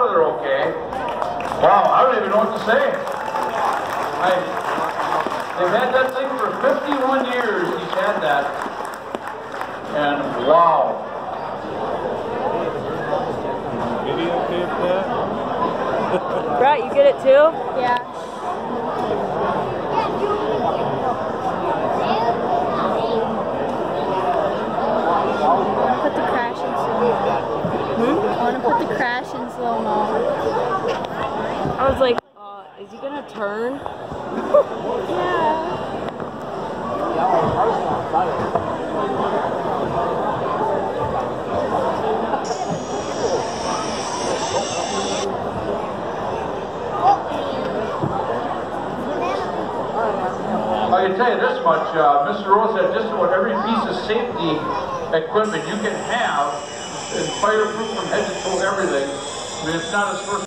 they're okay. Wow, I don't even know what to say. They've had that thing for 51 years. He's had that. And wow. Brett, you get it too? Yeah. Put the crash in slow-mo. I want to put the crash in slow-mo. I was like, is he gonna turn? Yeah. I can tell you this much, Mr. Rose had just about every piece of safety equipment you can have, and fireproof from head to toe, everything. I mean, it's not his first